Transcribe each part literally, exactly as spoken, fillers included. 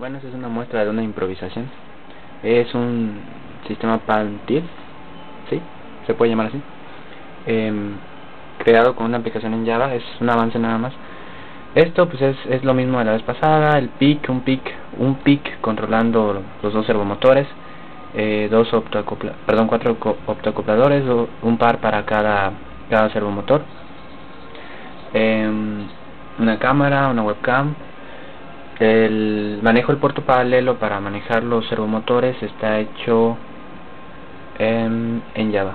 Bueno, esa es una muestra de una improvisación. Es un sistema Pan-Tilt, ¿sí? Se puede llamar así. Eh, creado con una aplicación en Java, es un avance nada más. Esto pues es, es lo mismo de la vez pasada, el pic, un pic, un pic controlando los dos servomotores, eh, dos optoacopla, perdón, cuatro optoacopladores, un par para cada, cada servomotor, eh, una cámara, una webcam. El manejo del puerto paralelo para manejar los servomotores está hecho en, en Java.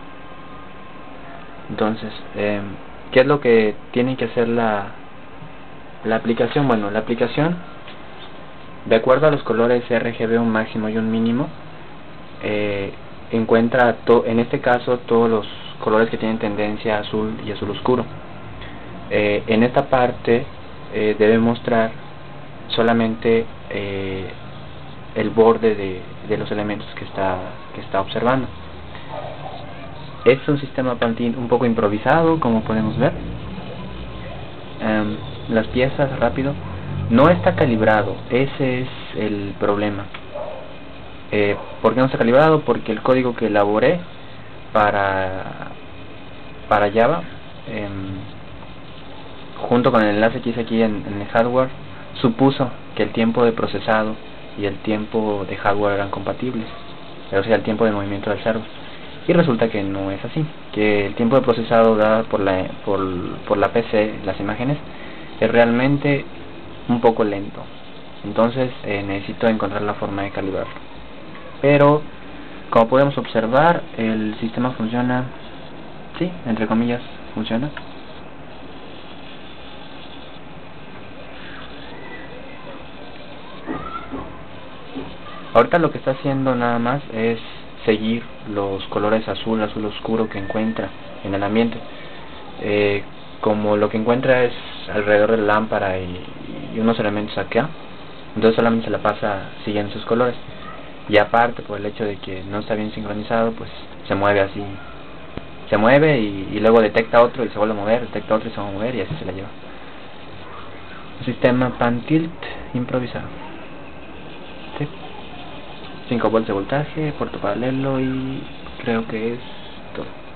Entonces, eh, ¿qué es lo que tiene que hacer la, la aplicación? Bueno, la aplicación, de acuerdo a los colores R G B, un máximo y un mínimo, eh, encuentra, to, en este caso, todos los colores que tienen tendencia azul y azul oscuro. Eh, en esta parte eh, debe mostrar solamente eh, el borde de, de los elementos que está, que está observando. Es un sistema Pan-Tilt un poco improvisado, como podemos ver. Um, las piezas, rápido, no está calibrado, ese es el problema. Eh, ¿Por qué no está calibrado? Porque el código que elaboré para, para Java, eh, junto con el enlace que hice aquí en, en el hardware, supuso que el tiempo de procesado y el tiempo de hardware eran compatibles, o sea, el tiempo de movimiento del server. Y resulta que no es así, que el tiempo de procesado dado por la, por, por la P C, las imágenes, es realmente un poco lento. Entonces eh, necesito encontrar la forma de calibrarlo. Pero, como podemos observar, el sistema funciona, sí, entre comillas, funciona. Ahorita lo que está haciendo nada más es seguir los colores azul, azul oscuro que encuentra en el ambiente. Eh, como lo que encuentra es alrededor de la lámpara y, y unos elementos acá, entonces solamente se la pasa siguiendo sus colores. Y aparte, por el hecho de que no está bien sincronizado, pues se mueve así. Se mueve y, y luego detecta otro y se vuelve a mover, detecta otro y se va a mover y así se la lleva. Un sistema Pan-Tilt improvisado. ¿Sí? cinco volts de voltaje, puerto paralelo y creo que es todo.